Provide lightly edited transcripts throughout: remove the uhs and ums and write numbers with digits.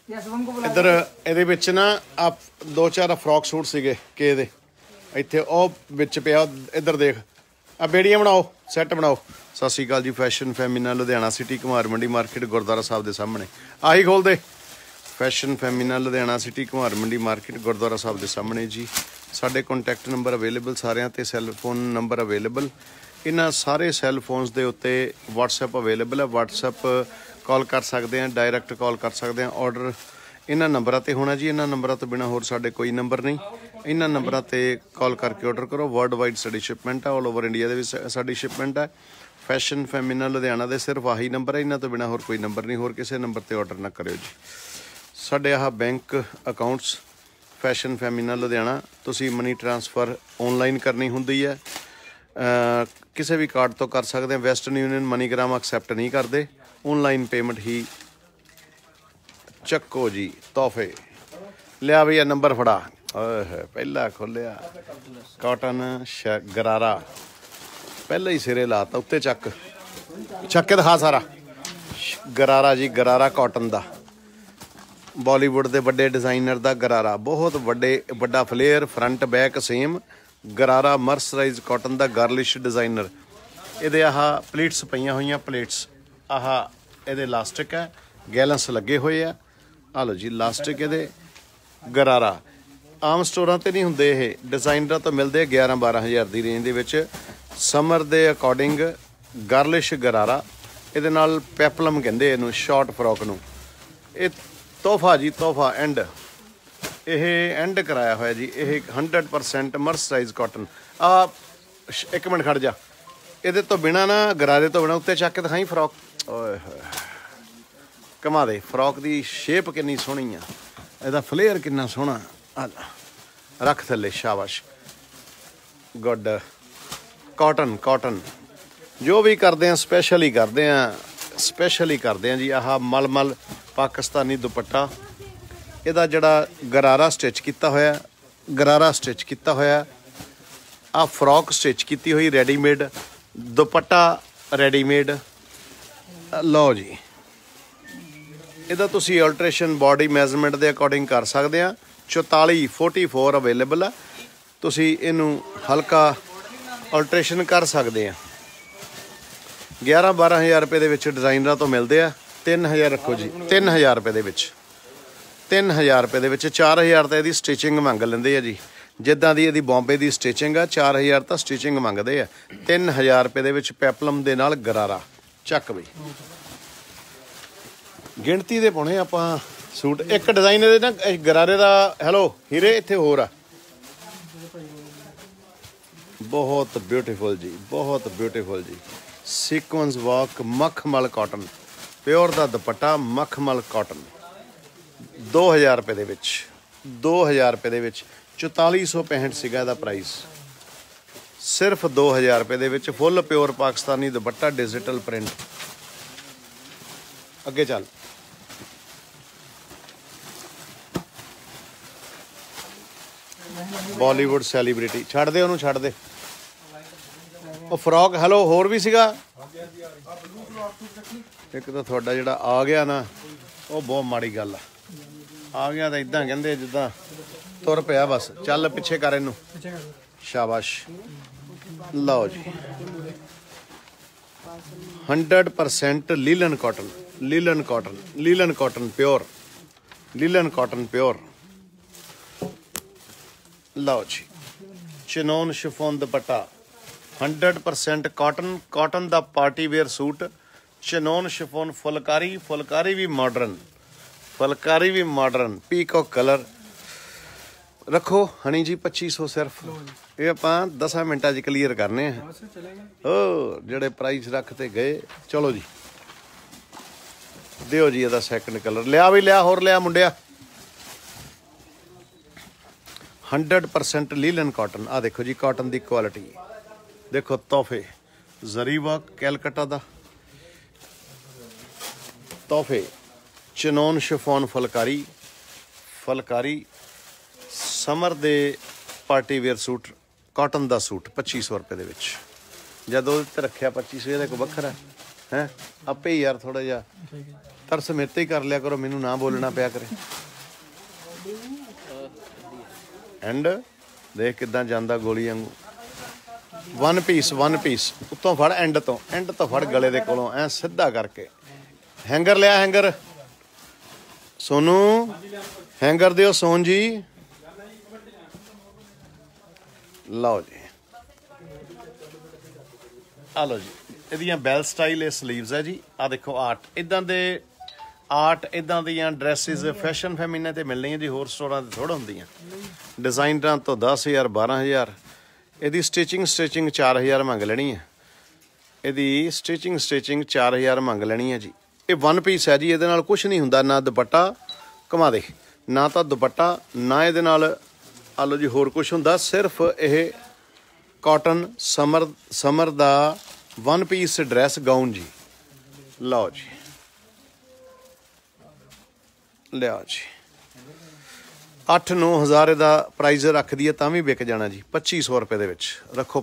इधर ਇਹਦੇ ਵਿੱਚ ਨਾ ਆ 2-4 ਫਰੋਕ ਸੂਟ ਸੀਗੇ ਕੇ ਦੇ ਇੱਥੇ ਉਹ ਵਿੱਚ ਪਿਆ ਇੱਧਰ ਦੇਖ ਆ ਬੇੜੀਆਂ ਬਣਾਓ ਸੈੱਟ ਬਣਾਓ। ਸਤਿ ਸ਼੍ਰੀ ਅਕਾਲ ਜੀ। Fashion Femina Ludhiana city Ghumar Mandi market ਗੁਰਦੁਆਰਾ ਸਾਹਿਬ ਦੇ ਸਾਹਮਣੇ ਆਹੀ ਖੋਲਦੇ। Fashion Femina Ludhiana city Ghumar Mandi market ਗੁਰਦੁਆਰਾ ਸਾਹਿਬ ਦੇ ਸਾਹਮਣੇ ਜੀ। ਸਾਡੇ ਕੰਟੈਕਟ ਨੰਬਰ ਅਵੇਲੇਬਲ ਸਾਰਿਆਂ ਤੇ ਸੈੱਲ ਫੋਨ ਨੰਬਰ ਅਵੇਲੇਬਲ। ਇਹਨਾਂ ਸਾਰੇ ਸੈੱਲ ਫੋਨਸ ਦੇ ਉੱਤੇ WhatsApp ਅਵੇਲੇਬਲ ਹੈ। WhatsApp ਕਾਲ ਕਰ ਸਕਦੇ ਆ, ਡਾਇਰੈਕਟ ਕਾਲ ਕਰ ਸਕਦੇ ਆ। ਆਰਡਰ ਇਹਨਾਂ ਨੰਬਰਾਂ ਤੇ ਹੋਣਾ ਜੀ। ਇਹਨਾਂ ਨੰਬਰਾਂ ਤੋਂ ਬਿਨਾਂ ਹੋਰ ਸਾਡੇ ਕੋਈ ਨੰਬਰ ਨਹੀਂ। ਇਹਨਾਂ ਨੰਬਰਾਂ ਤੇ ਕਾਲ ਕਰਕੇ ਆਰਡਰ ਕਰੋ। ਵਰਲਡ ਵਾਈਡ ਸਾਡੀ ਸ਼ਿਪਮੈਂਟ ਹੈ, ਆਲ ਓਵਰ ਇੰਡੀਆ ਦੇ ਵਿੱਚ ਸਾਡੀ ਸ਼ਿਪਮੈਂਟ ਹੈ। ਫੈਸ਼ਨ ਫੈਮੀਨਾ ਲੁਧਿਆਣਾ ਦੇ ਸਿਰਫ ਆਹੀ ਨੰਬਰ ਹੈ, ਇਹਨਾਂ ਤੋਂ ਬਿਨਾਂ ਹੋਰ ਕੋਈ ਨੰਬਰ ਨਹੀਂ। ਹੋਰ ਕਿਸੇ ਨੰਬਰ ਤੇ ਆਰਡਰ ਨਾ ਕਰਿਓ ਜੀ। ਸਾਡੇ ਆਹ bank accounts fashion Femina Ludhiana. ਤੁਸੀਂ ਮਨੀ ਟ੍ਰਾਂਸਫਰ ਆਨਲਾਈਨ ਕਰਨੀ ਹੁੰਦੀ ਹੈ, ਕਿਸੇ ਵੀ ਕਾਰਡ ਤੋਂ ਕਰ ਸਕਦੇ ਆ। ਵੈਸਟਰਨ ਯੂਨੀਅਨ ਮਨੀਗ੍ਰਾਮ ਐਕਸੈਪਟ ਨਹੀਂ ਕਰਦੇ, ਆਨਲਾਈਨ ਪੇਮੈਂਟ ਹੀ। ਚੱਕੋ ਜੀ ਤੋਹਫੇ ਲਿਆ ਭਈਆ ਨੰਬਰ ਫੜਾ। ਓਏ ਪਹਿਲਾ ਖੋਲਿਆ ਕਾਟਨ ਗਰਾਰਾ, ਪਹਿਲਾਂ ਹੀ ਸਿਰੇ ਲਾਤਾ ਉੱਤੇ ਚੱਕ ਕੇ ਦਿਖਾ ਸਾਰਾ ਗਰਾਰਾ ਜੀ। ਗਰਾਰਾ ਕਾਟਨ ਦਾ, ਬਾਲੀਵੁੱਡ ਦੇ ਵੱਡੇ ਡਿਜ਼ਾਈਨਰ ਦਾ ਗਰਾਰਾ, ਬਹੁਤ ਵੱਡਾ flare, front back same gharara mercerise cotton ਦਾ ਗਰਲਿਸ਼ ਡਿਜ਼ਾਈਨਰ। ਇਹਦੇ ਆਹ ਪਲੇਟਸ ਪਈਆਂ ਹੋਈਆਂ, ਪਲੇਟਸ ਆਹ ਇਹਦੇ ਇਲਾਸਟਿਕ ਹੈ, ਗੈਲੈਂਸ ਲੱਗੇ ਹੋਏ ਆ। ਆ ਲਓ ਜੀ ਇਲਾਸਟਿਕ ਇਹਦੇ ਗਰਾਰਾ। ਆਮ ਸਟੋਰਾਂ ਤੇ ਨਹੀਂ ਹੁੰਦੇ, ਇਹ ਡਿਜ਼ਾਈਨਰਾਂ ਤੋਂ ਮਿਲਦੇ 11-12 ਹਜ਼ਾਰ ਦੀ ਰੇਂਜ ਦੇ ਵਿੱਚ। ਸਮਰ ਦੇ ਅਕੋਰਡਿੰਗ ਗਰਲਿਸ਼ ਗਰਾਰਾ, ਇਹਦੇ ਨਾਲ ਪੈਪਲਮ ਕਹਿੰਦੇ ਇਹਨੂੰ, ਸ਼ਾਰਟ ਫਰੋਕ ਨੂੰ। ਇਹ ਤੋਹਫਾ ਜੀ ਤੋਹਫਾ, ਐਂਡ ਇਹ ਐਂਡ ਕਰਾਇਆ ਹੋਇਆ ਜੀ। ਇਹ 100% ਮਰਸਰਾਈਜ਼ ਕਾਟਨ। ਆ ਇੱਕ ਮਿੰਟ ਖੜ ਜਾ, ਇਹਦੇ ਤੋਂ ਬਿਨਾਂ ਨਾ, ਗਰਾਰੇ ਤੋਂ ਬਿਨਾਂ ਉੱਤੇ ਚੱਕ ਕੇ ਦਿਖਾਈ ਫਰੋਕ। ਓਏ ਹੋਏ ਕਮਾ ਦੇ, ਫਰੋਕ ਦੀ ਸ਼ੇਪ ਕਿੰਨੀ ਸੋਹਣੀ ਆ, ਇਹਦਾ ਫਲੇਅਰ ਕਿੰਨਾ ਸੋਹਣਾ। ਰੱਖ ਥੱਲੇ, ਸ਼ਾਬਾਸ਼, ਗੁੱਡ। ਕਾਟਨ ਜੋ ਵੀ ਕਰਦੇ ਆ ਸਪੈਸ਼ਲ ਹੀ ਕਰਦੇ ਆ ਜੀ। ਆਹ ਮਲਮਲ ਪਾਕਿਸਤਾਨੀ ਦੁਪੱਟਾ, ਇਹਦਾ ਜਿਹੜਾ ਗਰਾਰਾ ਸਟਿਚ ਕੀਤਾ ਹੋਇਆ, ਆਹ ਫਰੋਕ ਸਟਿਚ ਕੀਤੀ ਹੋਈ ਰੈਡੀਮੇਡ, ਦੁਪੱਟਾ ਰੈਡੀਮੇਡ। ਲਓ ਜੀ, ਇਹਦਾ ਤੁਸੀਂ ਅਲਟਰੇਸ਼ਨ ਬਾਡੀ ਮੈਜ਼ਰਮੈਂਟ ਦੇ ਅਕੋਰਡਿੰਗ ਕਰ ਸਕਦੇ ਆ। 44-44 ਅਵੇਲੇਬਲ ਆ, ਤੁਸੀਂ ਇਹਨੂੰ ਹਲਕਾ ਅਲਟਰੇਸ਼ਨ ਕਰ ਸਕਦੇ ਆ। 11-12 ਹਜ਼ਾਰ ਰੁਪਏ ਦੇ ਵਿੱਚ ਡਿਜ਼ਾਈਨਰਾਂ ਤੋਂ ਮਿਲਦੇ ਆ। 3000 ਰੱਖੋ ਜੀ, 3000 ਰੁਪਏ ਦੇ ਵਿੱਚ, 3000 ਰੁਪਏ ਦੇ ਵਿੱਚ। 4000 ਤਾਂ ਇਹਦੀ ਸਟਿਚਿੰਗ ਮੰਗ ਲੈਂਦੇ ਆ ਜੀ, ਜਿੱਦਾਂ ਦੀ ਇਹਦੀ ਬੰਬੇ ਦੀ ਸਟਿਚਿੰਗ ਆ, 4000 ਤਾਂ ਸਟਿਚਿੰਗ ਮੰਗਦੇ ਆ। 3000 ਰੁਪਏ ਦੇ ਵਿੱਚ ਪੈਪਲਮ ਦੇ ਨਾਲ ਗਰਾਰਾ। ਚੱਕ ਬਈ, ਗਿਣਤੀ ਦੇ ਪਾਉਣੇ ਆਪਾਂ ਸੂਟ। ਇੱਕ ਡਿਜ਼ਾਈਨ ਇਹਦੇ ਨਾ ਗਰਾਰੇ ਦਾ, ਹੈਲੋ ਹੀਰੇ, ਇੱਥੇ ਹੋਰ ਆ, ਬਹੁਤ ਬਿਊਟੀਫੁਲ ਜੀ, ਬਹੁਤ ਬਿਊਟੀਫੁਲ ਜੀ। ਸੀਕੁਐਂਸ ਵਰਕ, ਮਖਮਲ ਕਾਟਨ, ਪਿਓਰ ਦਾ ਦੁਪੱਟਾ, ਮਖਮਲ ਕਾਟਨ। 2000 ਰੁਪਏ ਦੇ ਵਿੱਚ, 2000 ਰੁਪਏ ਦੇ ਵਿੱਚ। 4465 ਸੀਗਾ ਇਹਦਾ ਪ੍ਰਾਈਸ, ਸਿਰਫ 2000 ਰੁਪਏ ਦੇ ਵਿੱਚ। Full pure Pakistani dupatta, digital print. ਅੱਗੇ ਚੱਲ, ਬਾਲੀਵੁੱਡ ਸੈਲੀਬ੍ਰਿਟੀ। ਛੱਡ ਦੇ ਉਹਨੂੰ, ਛੱਡ ਦੇ ਉਹ ਫਰੋਕ। ਹੈਲੋ ਹੋਰ ਵੀ ਸੀਗਾ ਇੱਕ ਤਾਂ ਤੁਹਾਡਾ ਜਿਹੜਾ ਆ ਗਿਆ ਨਾ, ਉਹ ਬਹੁਤ ਮਾੜੀ ਗੱਲ ਆ ਗਿਆ ਤਾਂ ਇਦਾਂ ਕਹਿੰਦੇ ਜਿੱਦਾਂ ਤੁਰ ਪਿਆ ਬਸ। ਚੱਲ ਪਿੱਛੇ ਕਰ ਇਹਨੂੰ, ਸ਼ਾਬਾਸ਼। ਲਓ ਜੀ 100% ਲੀਲਨ ਕਾਟਨ ਪਿਓਰ। ਲਓ ਜੀ ਚਿਨੋਨ ਸ਼ਿਫੋਨ ਦੁਪੱਟਾ, 100% ਕਾਟਨ ਦਾ party wear suit. Chinon chiffon, phulkari ਵੀ ਮਾਡਰਨ, ਪੀਕੋ ਕਲਰ। ਰੱਖੋ ਹਣੀ ਜੀ 2500 ਸਿਰਫ। ਇਹ ਆਪਾਂ 10 ਮਿੰਟਾਂ 'ਚ ਕਲੀਅਰ ਕਰਨੇ ਆ। ਜਿਹੜੇ ਪ੍ਰਾਈਸ ਰੱਖ ਤੇ ਗਏ। ਚਲੋ ਜੀ ਦਿਓ ਜੀ ਇਹਦਾ ਸੈਕਿੰਡ ਕਲਰ। ਲਿਆ ਵੀ ਲਿਆ, ਹੋਰ ਲਿਆ ਮੁੰਡਿਆ। 100% ਲੀਲਨ ਕਾਟਨ। ਆ ਦੇਖੋ ਜੀ ਕਾਟਨ ਦੀ ਕੁਆਲਿਟੀ ਦੇਖੋ। ਤੋਹਫੇ, ਜ਼ਰੀ ਵਰਕ ਕੈਲਕਟਾ ਦਾ ਤੋਹਫੇ। ਚਿਨੋਨ ਸ਼ਿਫੋਨ ਫੁਲਕਾਰੀ ਸਮਰ ਦੇ ਪਾਰਟੀ ਵੇਅਰ ਸੂਟ, ਕਾਟਨ ਦਾ ਸੂਟ 2500 ਰੁਪਏ ਦੇ ਵਿੱਚ। ਜਦੋਂ ਉਹਦੇ ਤੇ ਰੱਖਿਆ 2500, ਇਹਦਾ ਕੋਈ ਵੱਖਰਾ ਹੈ ਆਪੇ ਹੀ ਯਾਰ ਥੋੜਾ ਜਿਹਾ ਤਰਸ ਮੇਰੇ ਤੇ ਹੀ ਕਰ ਲਿਆ ਕਰੋ, ਮੈਨੂੰ ਨਾ ਬੋਲਣਾ ਪਿਆ ਕਰੇ। ਐਂਡ ਦੇਖ ਕਿੱਦਾਂ ਜਾਂਦਾ ਗੋਲੀ ਵਾਂਗੂ। ਵਨ ਪੀਸ ਉੱਤੋਂ ਫੜ, ਐਂਡ ਤੋਂ ਫੜ, ਗਲੇ ਦੇ ਕੋਲੋਂ ਐ ਸਿੱਧਾ ਕਰਕੇ। ਹੈਂਗਰ ਲਿਆ, ਹੈਂਗਰ ਸੋਨੂ, ਹੈਂਗਰ ਦਿਓ ਸੋਨ ਜੀ। ਲਓ ਜੀ, ਆ ਲਓ ਜੀ, ਇਹਦੀਆਂ ਬੈਲ ਸਟਾਈਲ ਇਹ ਸਲੀਵਸ ਹੈ ਜੀ। ਆ ਦੇਖੋ ਆਰਟ ਇਦਾਂ ਦੀਆਂ ਡਰੈਸਿਸ ਫੈਸ਼ਨ ਫੈਮਿਨਾ ਤੇ ਮਿਲਣੀਆਂ ਜੀ, ਹੋਰ ਸਟੋਰਾਂ ਤੇ ਥੋੜ੍ਹਾ ਹੁੰਦੀਆਂ। ਡਿਜ਼ਾਈਨਰਾਂ ਤੋਂ 10,000 12,000। ਇਹਦੀ ਸਟਿਚਿੰਗ 4000 ਮੰਗ ਲੈਣੀ ਹੈ। ਇਹਦੀ ਸਟਿਚਿੰਗ 4000 ਮੰਗ ਲੈਣੀ ਹੈ ਜੀ। ਇਹ ਵਨ ਪੀਸ ਹੈ ਜੀ, ਇਹਦੇ ਨਾਲ ਕੁਛ ਨਹੀਂ ਹੁੰਦਾ, ਨਾ ਦੁਪੱਟਾ ਘੁਮਾ ਦੇ, ਨਾ ਤਾਂ ਦੁਪੱਟਾ, ਨਾ ਇਹਦੇ ਨਾਲ ਆ ਲਓ ਜੀ ਹੋਰ ਕੁਛ ਹੁੰਦਾ। ਸਿਰਫ ਇਹ ਕਾਟਨ ਸਮਰ ਦਾ ਵਨ ਪੀਸ ਡਰੈਸ ਗਾਊਨ ਜੀ। ਲਓ ਜੀ, ਲਿਆਓ ਜੀ। 8-9 ਹਜ਼ਾਰ ਇਹਦਾ ਪ੍ਰਾਈਜ਼ ਰੱਖਦੀ ਹੈ ਤਾਂ ਵੀ ਵਿਕ ਜਾਣਾ ਜੀ। 2500 ਰੁਪਏ ਦੇ ਵਿੱਚ ਰੱਖੋ,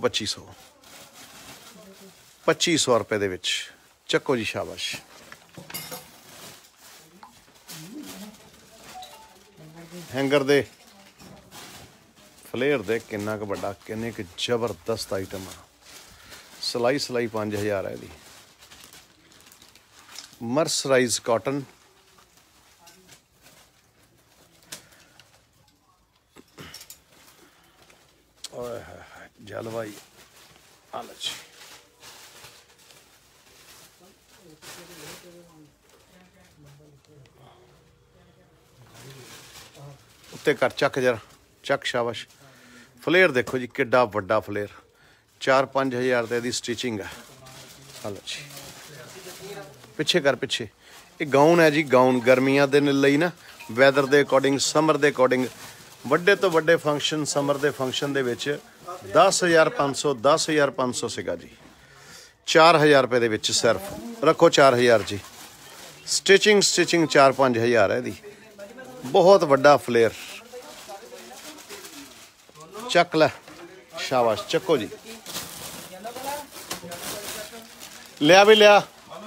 2500 ਰੁਪਏ ਦੇ ਵਿੱਚ ਚੱਕੋ ਜੀ, ਸ਼ਾਬਾਸ਼। ਹੈਂਗਰ ਦੇ ਫਲੇਅਰ ਦੇ ਕਿੰਨਾ ਕੁ ਵੱਡਾ, ਕਿੰਨੇ ਕੁ ਜ਼ਬਰਦਸਤ ਆਈਟਮ ਆ। ਸਿਲਾਈ 5000 ਹੈ ਇਹਦੀ। ਮਰਸਰਾਈਜ਼ ਕਾਟਨ, ਓਏ ਜਲਵਾਈ ਆਲਚ। ਉੱਤੇ ਕਰ, ਚੱਕ ਜਰਾ, ਚੱਕ, ਸ਼ਾਬਾਸ਼। ਫਲੇਅਰ ਦੇਖੋ ਜੀ, ਕਿੱਡਾ ਵੱਡਾ ਫਲੇਅਰ। 4-5 ਹਜ਼ਾਰ ਤੇ ਇਹਦੀ ਸਟਿਚਿੰਗ ਹੈ। ਆਲਚ, ਪਿੱਛੇ ਕਰ, ਪਿੱਛੇ। ਇਹ ਗਾਊਨ ਹੈ ਜੀ, ਗਾਊਨ ਗਰਮੀਆਂ ਦੇ ਲਈ ਨਾ, ਵੈਦਰ ਦੇ ਅਕੋਰਡਿੰਗ, ਸਮਰ ਦੇ ਅਕੋਰਡਿੰਗ। ਵੱਡੇ ਤੋਂ ਵੱਡੇ ਫੰਕਸ਼ਨ, ਸਮਰ ਦੇ ਫੰਕਸ਼ਨ ਦੇ ਵਿੱਚ 10,500 ਸੀਗਾ ਜੀ। 4000 ਰੁਪਏ ਦੇ ਵਿੱਚ ਸਿਰਫ ਰੱਖੋ, 4000 ਜੀ। ਸਟਿਚਿੰਗ 4-5 ਹਜ਼ਾਰ ਹੈ ਇਹਦੀ। ਬਹੁਤ ਵੱਡਾ ਫਲੇਅਰ, ਚੱਕ ਲੈ, ਸ਼ਾਬਾਸ਼, ਚੱਕੋ ਜੀ। ਲਿਆ ਵੀ ਲਿਆ।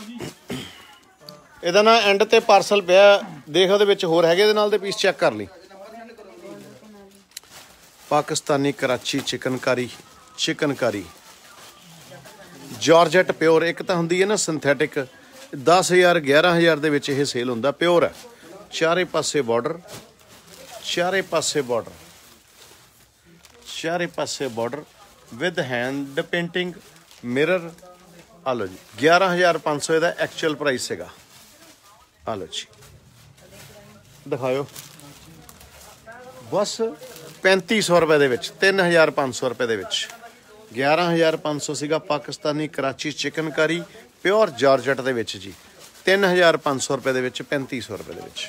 ਇਹਦਾ ਨਾ ਐਂਡ ਤੇ ਪਾਰਸਲ ਪਿਆ, ਦੇਖ ਉਹਦੇ ਵਿੱਚ ਹੋਰ ਹੈਗੇ ਇਹਦੇ ਨਾਲ ਦੇ ਪੀਸ, ਚੈੱਕ ਕਰ ਲਈ। Pakistani Karachi chikankari georgette pure. ਇੱਕ ਤਾਂ ਹੁੰਦੀ ਹੈ ਨਾ ਸਿੰਥੈਟਿਕ, 10,000 11,000 ਦੇ ਵਿੱਚ ਇਹ ਸੇਲ ਹੁੰਦਾ। ਪਿਓਰ ਹੈ, ਚਾਰੇ ਪਾਸੇ border with hand painting, mirror. ਆ ਲਓ ਜੀ, 11,500 ਇਹਦਾ ਐਕਚੁਅਲ ਪ੍ਰਾਈਸ ਸੀਗਾ। ਆ ਲਓ ਜੀ, ਦਿਖਾਓ। ਬਸ 3500 ਰੁਪਏ ਦੇ ਵਿੱਚ, 3,500 ਰੁਪਏ ਦੇ ਵਿੱਚ। 11,500 ਸੀਗਾ ਪਾਕਿਸਤਾਨੀ ਕਰਾਚੀ ਚਿਕਨਕਾਰੀ ਪਿਓਰ ਜਾਰਜਟ ਦੇ ਵਿੱਚ ਜੀ। 3,500 ਰੁਪਏ ਦੇ ਵਿੱਚ, 3500 ਰੁਪਏ ਦੇ ਵਿੱਚ।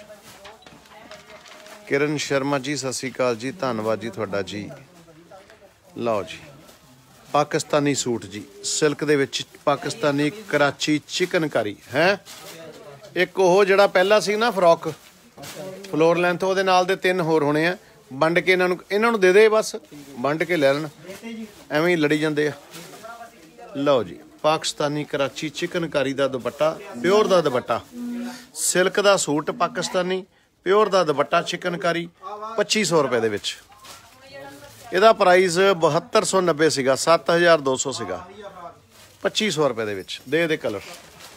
ਕਿਰਨ ਸ਼ਰਮਾ ਜੀ, ਸਤਿ ਸ਼੍ਰੀ ਅਕਾਲ ਜੀ, ਧੰਨਵਾਦ ਜੀ ਤੁਹਾਡਾ ਜੀ। ਲਓ ਜੀ, ਪਾਕਿਸਤਾਨੀ ਸੂਟ ਜੀ, ਸਿਲਕ ਦੇ ਵਿੱਚ ਪਾਕਿਸਤਾਨੀ ਕਰਾਚੀ ਚਿਕਨਕਾਰੀ ਹੈ। ਇੱਕ ਉਹ ਜਿਹੜਾ ਪਹਿਲਾ ਸੀ ਨਾ ਫਰੋਕ ਫਲੋਰ ਲੈਂਥ, ਉਹਦੇ ਨਾਲ ਦੇ 3 ਹੋਰ ਹੋਣੇ ਆ। ਵੰਡ ਕੇ ਇਹਨਾਂ ਨੂੰ ਦੇ ਦੇ, ਬਸ ਵੰਡ ਕੇ ਲੈ ਲੈਣ, ਐਵੇਂ ਹੀ ਲੜੀ ਜਾਂਦੇ ਆ। ਲਓ ਜੀ, ਪਾਕਿਸਤਾਨੀ ਕਰਾਚੀ ਚਿਕਨਕਾਰੀ ਦਾ ਦੁਪੱਟਾ, ਪਿਓਰ ਦਾ ਦੁਪੱਟਾ, ਸਿਲਕ ਦਾ ਸੂਟ ਪਾਕਿਸਤਾਨੀ, ਪਿਓਰ ਦਾ ਦੁਪੱਟਾ ਚਿਕਨਕਾਰੀ, 2500 ਰੁਪਏ ਦੇ ਵਿੱਚ। ਇਹਦਾ ਪ੍ਰਾਈਸ 7290 ਸੀਗਾ, 7200 ਸੀਗਾ। 2500 ਰੁਪਏ ਦੇ ਵਿੱਚ ਦੇ ਦੇ colour.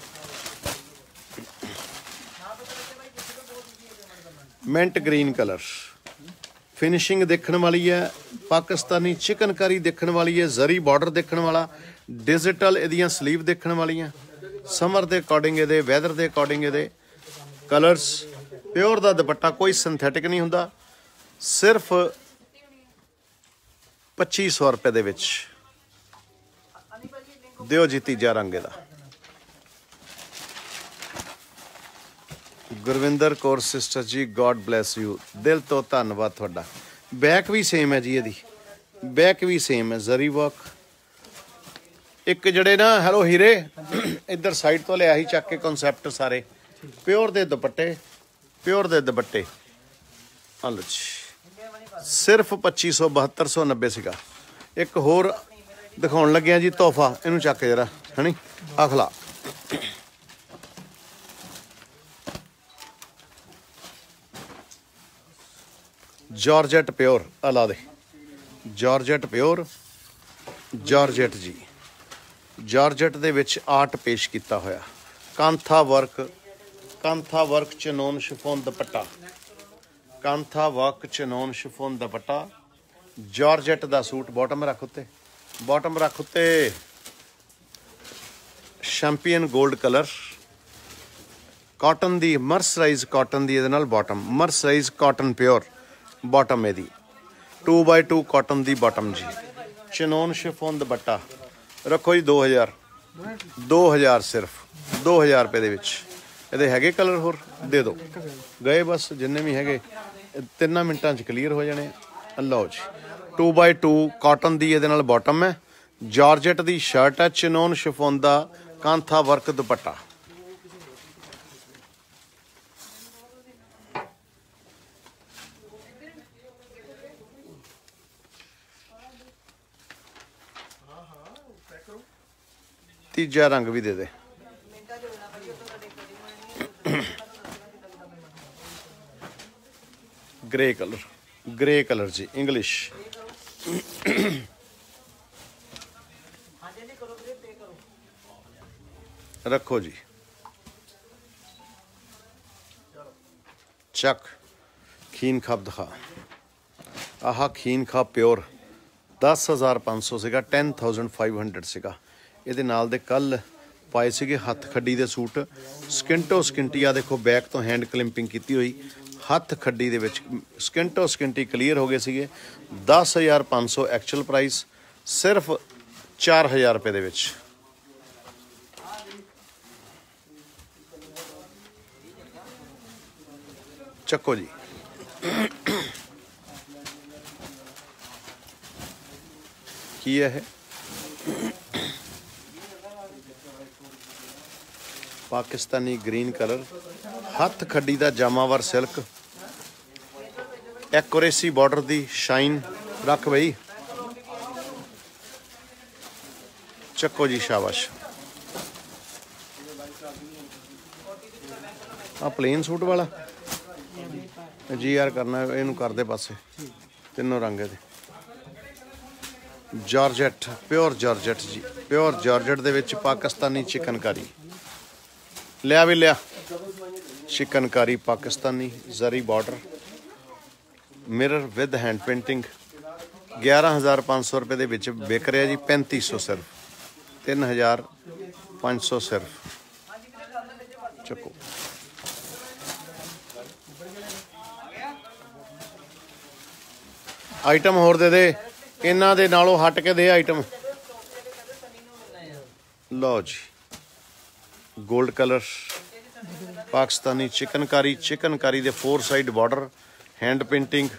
Mint green colour, finishing ਦੇਖਣ ਵਾਲੀ ਹੈ। ਪਾਕਿਸਤਾਨੀ ਚਿਕਨਕਾਰੀ ਦੇਖਣ ਵਾਲੀ ਹੈ। ਜ਼ਰੀ ਬਾਰਡਰ ਦੇਖਣ ਵਾਲਾ, ਡਿਜੀਟਲ ਇਹਦੀਆਂ ਸਲੀਵ ਦੇਖਣ ਵਾਲੀਆਂ। ਸਮਰ ਦੇ ਅਕੋਰਡਿੰਗ ਇਹਦੇ, ਵੈਦਰ ਦੇ ਅਕੋਰਡਿੰਗ ਇਹਦੇ ਕਲਰਸ। ਪਿਓਰ ਦਾ ਦੁਪੱਟਾ, ਕੋਈ ਸਿੰਥੈਟਿਕ ਨਹੀਂ ਹੁੰਦਾ। ਸਿਰਫ 2500 ਰੁਪਏ ਦੇ ਵਿੱਚ ਦਿਓ ਜੀ। ਤੀਜਾ ਰੰਗ ਇਹਦਾ, Gurvinder Kaur sister ji, god bless you, ਦਿਲ ਤੋਂ ਧੰਨਵਾਦ ਤੁਹਾਡਾ। ਬੈਕ ਵੀ ਸੇਮ ਹੈ ਜੀ, ਇਹਦੀ ਬੈਕ ਵੀ ਸੇਮ ਹੈ, ਜ਼ਰੀ ਵਰਕ। ਇੱਕ ਜਿਹੜੇ ਨਾ ਹੈਲੋ ਹੀਰੇ ਇੱਧਰ ਸਾਈਡ ਤੋਂ ਲਿਆ ਸੀ ਚੱਕ ਕੇ ਕਨਸੈਪਟ ਸਾਰੇ। ਪਿਓਰ ਦੇ ਦੁਪੱਟੇ, ਪਿਓਰ ਦੇ ਦੁਪੱਟੇ। ਹਲੋ ਜੀ, ਸਿਰਫ 2500, 7290 ਸੀਗਾ। ਇੱਕ ਹੋਰ ਦਿਖਾਉਣ ਲੱਗਿਆ ਜੀ ਤੋਹਫਾ, ਇਹਨੂੰ ਚੱਕ ਜਰਾ ਹਣੀ, ਆਖਲਾ। जॉर्जेट प्योर अला दे जॉर्जेट प्योर जॉर्जेट जी जॉर्जेट दे विच आर्ट पेश किया होया kantha work chinon chiffon dupatta kantha work chinon chiffon dupatta georgette दा सूट बॉटम रख उत्ते शैंपियन गोल्ड कलर कॉटन दी मर्सराइज कॉटन दी इहदे नाल bottom mercerise cotton pure bottom इहदी 2x2 कॉटन दी बॉटम जी चनोन शिफोन दुपट्टा रखो जी 2000 सिर्फ 2000 रुपये दे विच इहदे हैगे कलर होर दे दो गए बस जिन्ने भी हैगे 3 मिनटां च क्लीयर हो जाने लो जी 2x2 कॉटन दी इहदे नाल बॉटम है जॉर्जेट दी शर्ट है चनोन शिफोन दा कांथा वर्क दुपट्टा तीजा रंग भी दे दे ग्रे कलर जी इंग्लिश रखो जी चक खीन खाब दिखा आह खीन खाब प्योर 10,500 सीगा 10,500 सीगा ਇਹਦੇ ਨਾਲ ਦੇ ਕੱਲ ਪਾਏ ਸੀਗੇ ਹੱਥ ਖੱਡੀ ਦੇ ਸੂਟ ਸਕਿੰਟੋ ਸਕਿੰਟੀ ਆ ਦੇਖੋ ਬੈਕ ਤੋਂ ਹੈਂਡ ਕਲਿੰਪਿੰਗ ਕੀਤੀ ਹੋਈ ਹੱਥ ਖੱਡੀ ਦੇ ਵਿੱਚ ਸਕਿੰਟੋ ਸਕਿੰਟੀ ਕਲੀਅਰ ਹੋ ਗਏ ਸੀਗੇ 10,500 ਐਕਚੁਅਲ ਪ੍ਰਾਈਸ ਸਿਰਫ 4,000 ਰੁਪਏ ਦੇ ਵਿੱਚ ਚੱਕੋ ਜੀ ਕੀ ਹੈ ਇਹ पाकिस्तानी ग्रीन कलर हथ खड्डी दा जामावर सिल्क एक्यूरेसी बॉर्डर दी शाइन रख बई चक्को जी शाबाश आ प्लेन सूट वाला जी यार करना इनू कर दे पासे तीनों रंग दे जॉर्जेट प्योर जॉर्जेट जी प्योर जॉर्जेट दे विच पाकिस्तानी चिकनकारी लिया भी लिया chikankari Pakistani zari border mirror with hand painting 11,500 रुपये दे विच बिक रहा जी 3500 सिर्फ 3,500 सिर्फ चको आइटम होर दे इन्हां दे नालों हट के दे आइटम लो जी गोल्ड कलर पाकिस्तानी चिकनकारी दे 4 साइड बॉर्डर हैंड पेंटिंग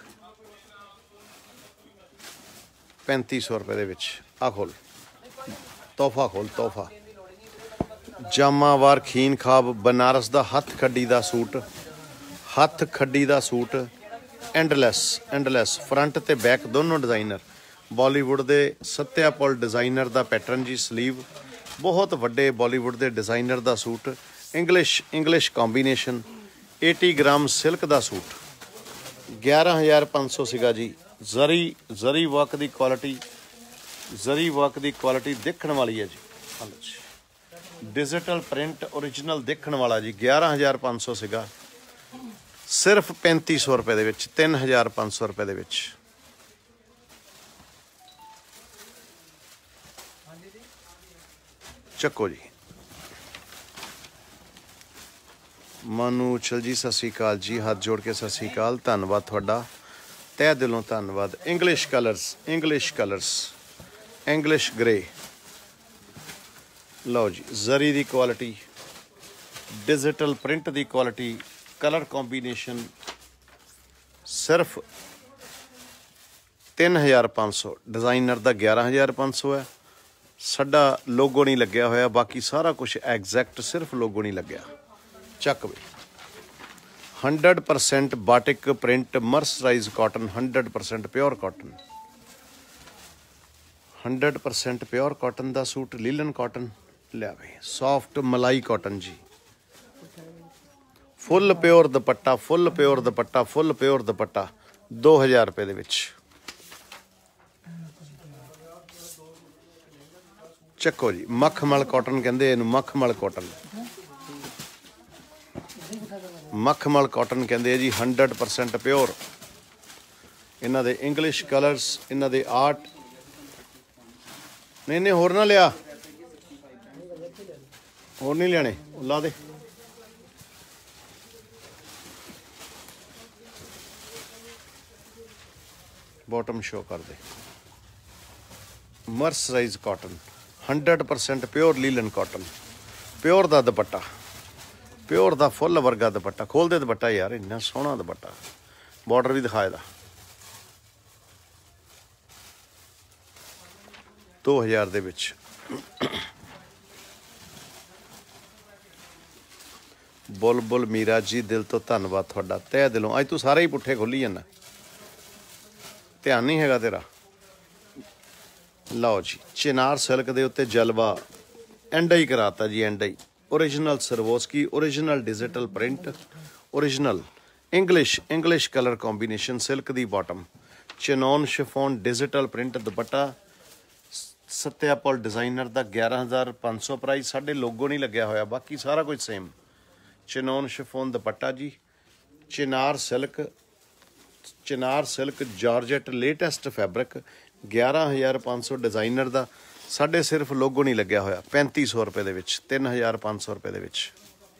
3500 रुपये दे विच आ खोल तोहफा खोल तोहफा जामावार खीन खाब बनारस दा हथ खड्डी दा सूट एंडलैस फ्रंट ते बैक दोनों डिजाइनर बॉलीवुड दे सत्यापुल डिजाइनर दा पैटर्न जी स्लीव बहुत वड्डे बॉलीवुड दे डिजाइनर दा suit English combination 80 gram silk दा सूट 11,500 सीगा जी जरी वर्क दी क्वालिटी देखण वाली है जी डिजिटल प्रिंट ओरिजिनल देखण वाला जी 11,500 सीगा सिर्फ 3500 रुपये दे विच 3,500 रुपये दे विच ਚੱਕੋ ਜੀ ਮਾਨੂ ਚਲ ਜੀ ਸਤਿ ਸ਼੍ਰੀ ਅਕਾਲ ਜੀ ਹੱਥ ਜੋੜ ਕੇ ਸਤਿ ਸ਼੍ਰੀ ਅਕਾਲ ਧੰਨਵਾਦ ਤੁਹਾਡਾ ਤਹਿ ਦਿਲੋਂ ਧੰਨਵਾਦ ਇੰਗਲਿਸ਼ ਕਲਰਸ ਇੰਗਲਿਸ਼ ਗ੍ਰੇ ਲਓ ਜੀ ਜ਼ਰੀ ਦੀ ਕੁਆਲਿਟੀ डिजिटल प्रिंट की क्वालिटी कलर कॉम्बीनेशन सिर्फ 3500 डिज़ाइनर का 11500 है। साडा लोगो नहीं लग्या होया, बाकी सारा कुछ एग्जैक्ट सिर्फ लोगो नहीं लग्या। चक बई 100% batik print mercerise cotton 100% pure cotton 100% pure cotton का सूट लीलन कॉटन लिया भाई सॉफ्ट मलाई कॉटन जी full pure dupatta full pure dupatta full pure dupatta 2000 रुपए दे विच। ਚੱਕੋ जी मखमल कॉटन कहंदे इहनूं, मखमल कॉटन, मखमल कॉटन कहंदे जी 100% प्योर। इन्हां दे इंग्लिश कलर्स, इन्हां दे आर्ट। नहीं नहीं होर ना लिया, होर नहीं लियाने, ला दे। बॉटम शो कर दे। Mercerise cotton 100% pure linen cotton, pure दा दुपट्टा, प्योर दा फुल वर्गा दुपट्टा। खोल दे दुपट्टा यार, इन्ना सोहना दुपट्टा, बॉर्डर भी दिखाए दा। 2000 दे विच। बुलबुल मीरा जी दिल तो धन्नवाद तुहाडा, तह दिलों। अज तू सारे ही पुट्ठे खोली जाना, ध्यान नहीं हैगा तेरा। लो जी चिनार सिल्क दे उत्ते जलवा एंड ही कराता जी, एंड ही। Original Swarovski, original digital print, original English colour combination, silk दी bottom, chinon chiffon digital print dupatta. Satya Paul designer दा 11500 प्राइस। साडे लोगो नहीं लग्या होया, बाकी सारा कुछ सेम। चिनॉन शिफोन दुपट्टा जी, चिनार silk georgette latest fabric. 11500 designer दा। साढ़े सिर्फ लोगो नहीं लग्या होया। 3500 रुपए दे विच, 3500 रुपए दे विच।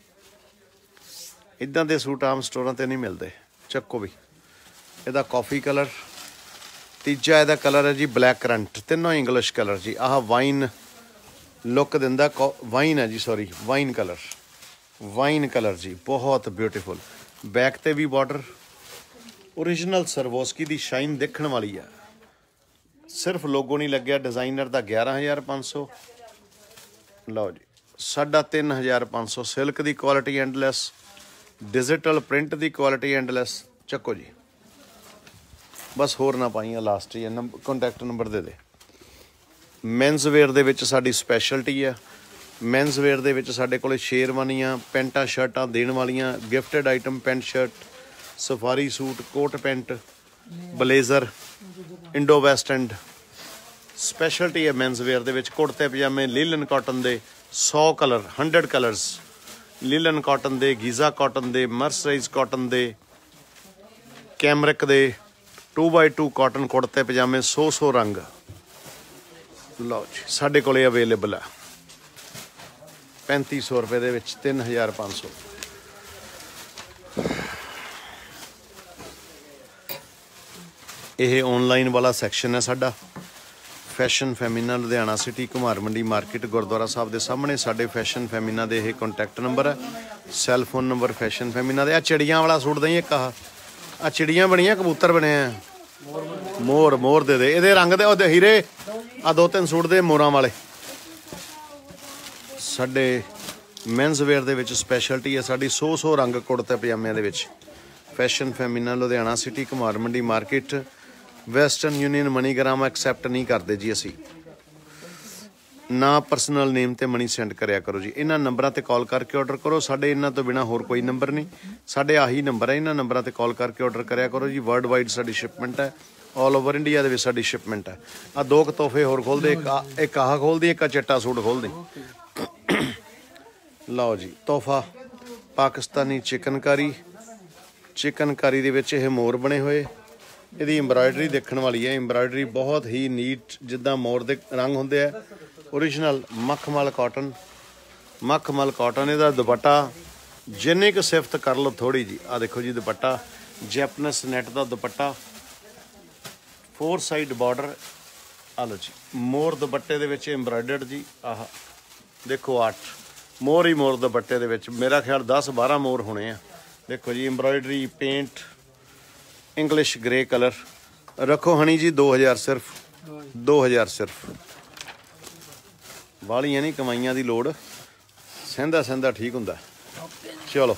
इदां दे सूट आम स्टोरां ते नहीं मिलते। चक्को भी। इहदा कॉफी कलर। तीजा इहदा कलर है जी ब्लैक करंट। तीनों इंग्लिश कलर जी। आह वाइन लुक दिंदा, वाइन है जी, सॉरी वाइन कलर जी, बहुत ब्यूटीफुल। बैक ते भी बॉर्डर। ओरिजिनल सरवोस्की दी शाइन देखण वाली है। सिर्फ लोगो नहीं लग्या। डिजाइनर दा 11500। लो जी 3500। सिल्क दी क्वालिटी एंडलैस, डिजिटल प्रिंट दी क्वालिटी एंडलैस। चक्को जी बस होर ना पाइयां, लास्ट ही है। कॉन्टैक्ट नंबर दे दे। मैनस वेयर दे विच साडी स्पैशलटी है। मैनस वेयर दे विच साडे कोले शेरवानियां, पैंटां शर्टां देण वालियां, gifted item, pant shirt, safari suit, coat pant, blazer, Indo western. Speciality है मैनस वेयर दे विच। कुर्ते पजामे लीलन कॉटन दे 100 कलर, 100 कलर्स लीलन कॉटन दे, गीजा कॉटन दे, मर्सराइज कॉटन दे, कैमरिक दे, 2x2 कॉटन कुर्ते पजामे, 100 रंग। लो जी साडे कोले अवेलेबल है। 3500 रुपए दे विच 3500। यह ऑनलाइन वाला सैक्शन है साडा। Fashion Femina Ludhiana city, Ghumar Mandi market, Gurudwara Sahib के सामने। साडे फैशन फैमिना दे यह कॉन्टैक्ट नंबर है, cell phone number fashion Femina दे। आ चिड़ियाँ वाला सूट दई एक आ चिड़ियाँ बनिया, कबूतर बने हैं। मोर दे दे, ये रंग दे हीरे। आ 2-3 सूट दे मोरां वाले। साडे मैनस वेयर दे विच स्पैशलटी है साडी। 100 रंग कुर्ते पजामिਆਂ दे विच। Fashion Femina Ludhiana city, Ghumar Mandi market. Western Union MoneyGram accept नहीं करते जी असी। ना परसनल नेम ते मनी सेंड करया करो जी। इन्हां नंबरां ते कॉल करके ऑर्डर करो। साडे इन्हां तो बिना होर कोई नंबर नहीं। साडे आही नंबर है, इन्हां नंबरां ते कॉल करके ऑर्डर करया करो जी। वर्ल्ड वाइड साडी शिपमेंट है, ऑल ओवर इंडिया दे विच साडी शिपमेंट है। आ 2 तोहफे होर खोल दे, एक आह खोल दी, एक चिट्टा सूट खोल दी। लो जी तोहफा पाकिस्तानी चिकनकारी दे विच इह मोर बने हुए। ਇਹਦੀ एम्ब्रॉयडरी देखने वाली है। एम्ब्रॉयडरी बहुत ही नीट, जिद्दां मोर दे रंग होंदे है। ओरिजिनल मखमल कॉटन। ਇਹਦਾ दुपट्टा जिन्नी क सिफत कर लो थोड़ी जी। आ देखो जी दुपट्टा, जैपनस नैट का दुपट्टा, 4 साइड बॉर्डर। आ लो जी मोर दुपट्टे दे विच एम्ब्रॉयडर्ड जी। आह देखो 8 मोर ही मोर दुपट्टे दे विच। मेरा ख्याल 10-12 मोर होने हैं। देखो जी embroidery, paint, English grey colour. रखो हनी जी 2000 सिर्फ, 2000 सिर्फ। वालियां नहीं कमाइयां दी लोड़, सहंदा ठीक हुंदा। चलो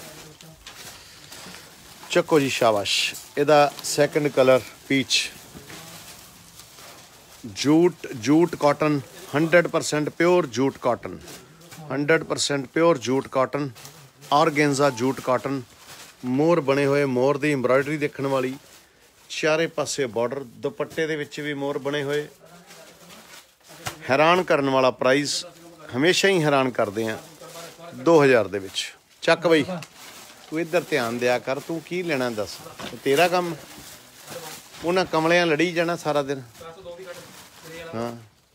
चक्को जी शाबाश। इहदा second colour peach. Jute cotton 100% pure jute cotton, 100% pure jute cotton. Organza jute cotton. मोर बने हुए, मोर दी एम्ब्रॉयडरी देखने वाली। ਚਾਰੇ ਪਾਸੇ ਬਾਰਡਰ, ਦੁਪੱਟੇ ਦੇ ਵਿੱਚ ਵੀ ਮੋਰ ਬਣੇ ਹੋਏ। हैरान करने वाला प्राइस, हमेशा ही हैरान करते हैं। 2000 ਦੇ ਵਿੱਚ। ਚੱਕ ਬਈ ਤੂੰ ਇੱਧਰ ਧਿਆਨ ਦਿਆ ਕਰ, ਤੂੰ ਕੀ ਲੈਣਾ ਦੱਸ, ਤੇਰਾ ਕੰਮ। ਉਹਨਾਂ ਕਮਲਿਆਂ ਲੜੀ ਜਾਣਾ ਸਾਰਾ ਦਿਨ। ਹਾਂ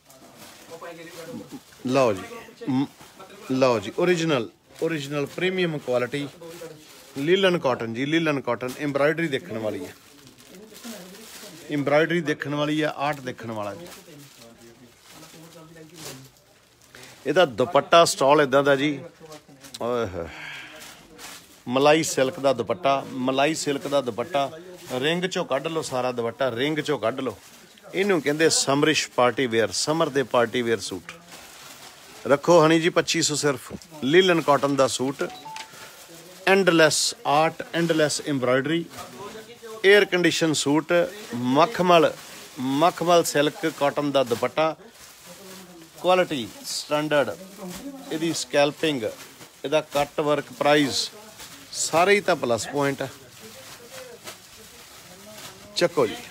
ਲਓ ਜੀ, ਲਓ ਜੀ, original premium quality linen cotton जी, लीलन कॉटन। एम्ब्रॉयडरी देखने वाली है, एम्ब्रॉयडरी देखने वाली है, आर्ट देखने वाला जी। ਇਹਦਾ ਦੁਪੱਟਾ ਸਟਾਲ ਇਦਾਂ ਦਾ ਜੀ, ਓਏ ਮਲਾਈ ਸਿਲਕ ਦਾ ਦੁਪੱਟਾ, ਮਲਾਈ ਸਿਲਕ ਦਾ ਦੁਪੱਟਾ। ਰਿੰਗ ਚੋਂ ਕੱਢ ਲਓ ਸਾਰਾ ਦੁਪੱਟਾ, ਰਿੰਗ ਚੋਂ ਕੱਢ ਲਓ। ਇਹਨੂੰ ਕਹਿੰਦੇ ਸਮਰਿਸ਼ ਪਾਰਟੀ ਵੇਅਰ, ਸਮਰ ਦੇ ਪਾਰਟੀ ਵੇਅਰ ਸੂਟ। ਰੱਖੋ ਹਣੀ ਜੀ 2500 ਸਿਰਫ। ਲੀਲਨ ਕਾਟਨ ਦਾ suit, endless art, endless embroidery, air condition suit, ਮਖਮਲ ਸਿਲਕ ਕਾਟਨ ਦਾ ਦੁਪੱਟਾ, ਕੁਆਲਿਟੀ ਸਟੈਂਡਰਡ, ਇਹਦੀ ਸਕੈਲਪਿੰਗ, ਇਹਦਾ ਕੱਟ ਵਰਕ, ਪ੍ਰਾਈਸ ਸਾਰੇ ਹੀ ਤਾਂ ਪਲੱਸ ਪੁਆਇੰਟ ਆ। ਚੱਕੋ ਜੀ।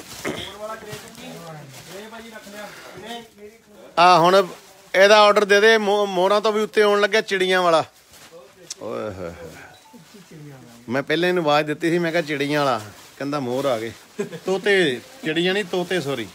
ਆ ਹੁਣ ਇਹਦਾ ਆਰਡਰ ਦੇ ਦੇ, ਮੋਹਰਾਂ ਤੋਂ ਵੀ ਉੱਤੇ ਆਉਣ ਲੱਗਿਆ ਚਿੜੀਆਂ ਵਾਲਾ। ਓਏ ਹੋਏ ਮੈਂ ਪਹਿਲਾਂ ਇਹਨੂੰ ਆਵਾਜ਼ ਦਿੱਤੀ ਸੀ, ਮੈਂ ਕਿਹਾ ਚਿੜੀਆਂ ਵਾਲਾ, ਕਹਿੰਦਾ ਮੋਹਰ ਆ ਗਏ। ਤੋਤੇ, ਚਿੜੀਆਂ ਨਹੀਂ ਤੋਤੇ, ਸੌਰੀ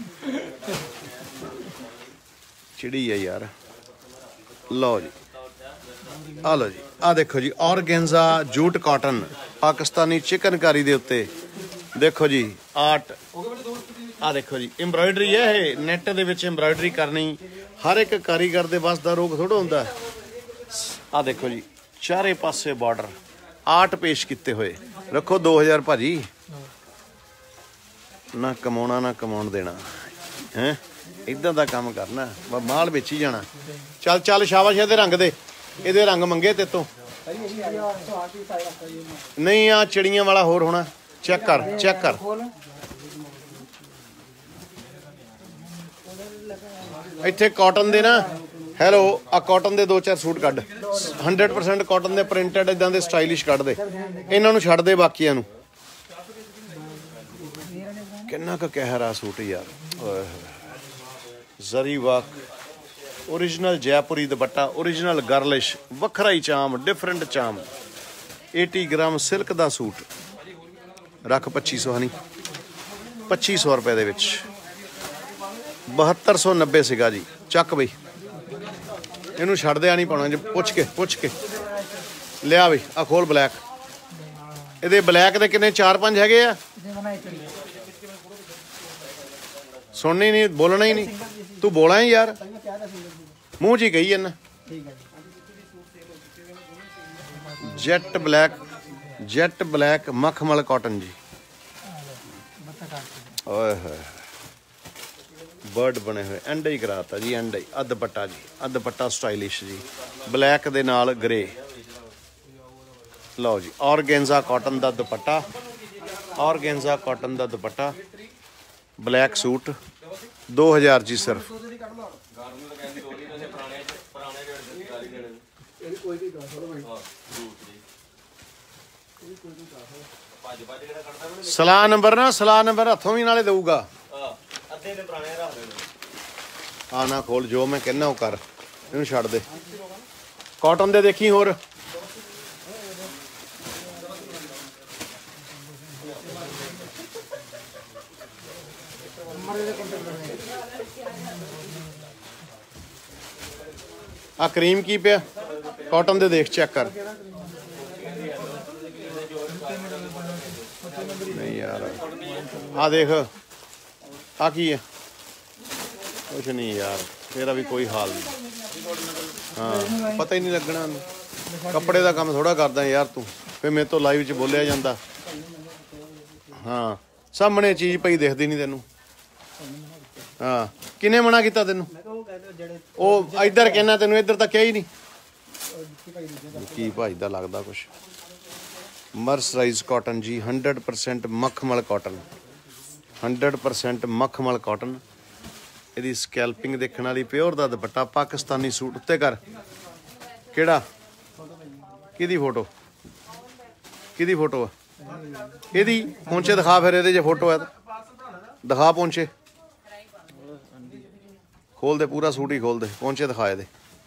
ਚਿੜੀ ਆ ਯਾਰ। ਲਓ ਜੀ, ਆ ਲਓ ਜੀ, ਆ ਦੇਖੋ ਜੀ, organza jute cotton, Pakistani chikankari ਦੇ ਉੱਤੇ ਦੇਖੋ ਜੀ ਆਰਟ। ਆ ਦੇਖੋ ਜੀ ਐਮਬਰਾਇਡਰੀ ਹੈ, ਇਹ ਨੈਟ ਦੇ ਵਿੱਚ ਐਮਬਰਾਇਡਰੀ ਕਰਨੀ ਹਰ ਇੱਕ ਕਾਰੀਗਰ ਦੇ ਵੱਸ ਦਾ ਰੋਗ ਥੋੜਾ ਹੁੰਦਾ। ਆ ਦੇਖੋ ਜੀ ਚਾਰੇ ਪਾਸੇ ਬਾਰਡਰ, ਆਰਟ ਪੇਸ਼ ਕੀਤੇ ਹੋਏ। ਰੱਖੋ 2000 ਭਾਜੀ, ਨਾ ਕਮਾਉਣਾ ਨਾ ਕਮਾਉਣ ਦੇਣਾ ਹੈ, ਇੱਦਾਂ ਦਾ ਕੰਮ ਕਰਨਾ, ਮਾਲ ਵੇਚੀ ਜਾਣਾ। ਚੱਲ ਚੱਲ ਸ਼ਾਬਾਸ਼, ਇਹਦੇ ਰੰਗ ਦੇ, ਇਹਦੇ ਰੰਗ ਮੰਗੇ ਤੇ ਤੋਂ ਨਹੀਂ। ਆ ਚਿੜੀਆਂ ਵਾਲਾ ਹੋਰ ਹੋਣਾ, ਚੈੱਕ ਕਰ, ਚੈੱਕ ਕਰ। ਇੱਥੇ ਕਾਟਨ ਦੇ ਨਾ, ਹੈਲੋ, ਆ ਕਾਟਨ ਦੇ 2-4 ਸੂਟ ਕੱਢ, 100% ਕਾਟਨ ਦੇ ਪ੍ਰਿੰਟਡ ਇਦਾਂ ਦੇ ਸਟਾਈਲਿਸ਼ ਕੱਢ ਦੇ। ਇਹਨਾਂ ਨੂੰ ਛੱਡ ਦੇ ਬਾਕੀਆਂ ਨੂੰ। ਕਿੰਨਾ ਕੁ ਕਹਿਰਾ ਸੂਟ ਯਾਰ, zari work, original Jaipuri dupatta, original girlish, वखरा ही चाम, डिफरेंट चाम। 80 ग्राम सिल्क का सूट, रख 2500 हनी, 2500 रुपए दे विच 7290 सीगा जी। चक बई इनू छड़ दिया नहीं पाना जी, पुछ के लिया बई। आ खोल ब्लैक, ये ब्लैक दे किन्ने 4-5 हैगे आ, सुननी नहीं, बोलना ही नहीं। तू बोला है यार, मूँह च ही कही जाना। जेट ब्लैक मखमल कॉटन जी। ओए होए बर्ड बने हुए, एंड ही कराता जी, एंड ही। आ दुपट्टा जी, आ दुपट्टा स्टाइलिश जी, ब्लैक दे नाल ग्रे। लो जी ऑर्गेन्जा कॉटन का दुपट्टा, ऑर्गेन्जा कॉटन का दुपट्टा, ब्लैक सूट 2000 जी सिर्फ। सलाह नंबर ना, सलाह नंबर हथों भी नाले दूगा। आ ना खोल, जो मैं कहना वो कर, इन्हू छड़ दे। कॉटन दे देखी होर, आ क्रीम की पिया, कॉटन दे देख, चेक कर। नहीं यार, आ देख, आ की है, कुछ नहीं यार, तेरा भी कोई हाल नहीं। हाँ पता ही नहीं लगना, कपड़े का काम थोड़ा करदा यार तू, फिर मेरे तो लाइव च बोलिया जाता। हाँ सामने चीज़ पई दिखती नहीं तेनू। हाँ किने मना किया तेनू, ओ इधर कहना तेनू, इधर तक क्या ही नहीं की भाई दा लगता कुछ। मर्सराइज कॉटन जी, 100% मखमल कॉटन, 100% मखमल कॉटन। ਇਹਦੀ ਸਕੈਲਪਿੰग देखने वाली, प्योर ਦਾ दुपट्टा, पाकिस्तानी सूट। उत्ते कर ਕਿਹੜਾ, ਕਿਹਦੀ फोटो, किहदी फोटो ਇਹਦੀ ਪਹੁੰਚੇ ਦਿਖਾ, ਫਿਰ ਇਹਦੇ 'ਚ ਫੋਟੋ ਹੈ ਤਾਂ ਦਿਖਾ ਪਹੁੰਚੇ, ਖੋਲ ਦੇ ਪੂਰਾ ਸੂਟ ਹੀ ਖੋਲ ਦੇ, ਪਹੁੰਚੇ ਦਿਖਾ ਇਹਦੇ।